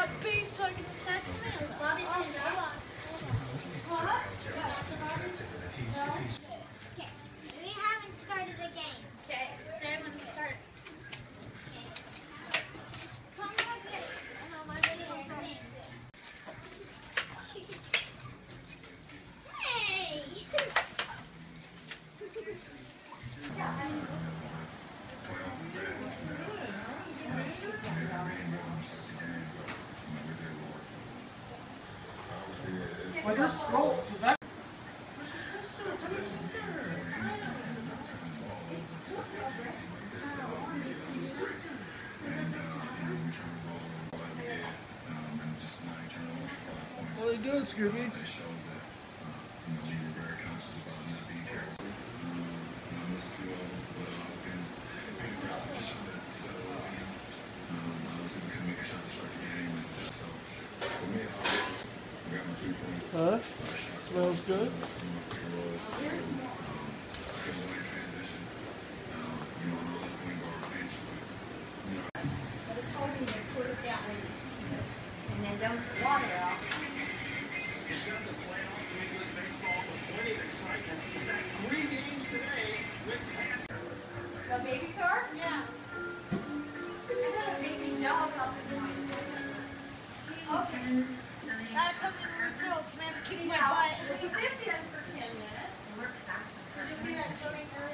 that face so I can text me. Bobby, hold on. What? Okay, we haven't started the game. Okay, say when to start. Okay. Come over here. I know my video is Hey! Well, just roll back. What are you doing, Scooby? Huh? Smells good? And then don't put water out. It's in the playoffs, Major League Baseball, with plenty of excitement. In fact, 3 games today went past. The baby car? Yeah. It doesn't make me know about this one. Okay. Gotta come in with girls, man. Kick my Now, butt. this is for 10 minutes. Work fast and Samantha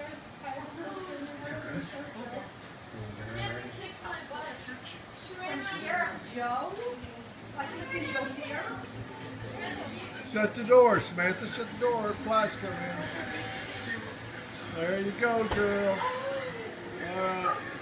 kicked my butt. She ran my Here, Joe. Like this thing goes here. Shut the door, Samantha. Shut the door. Flies coming in. There you go, girl. All right.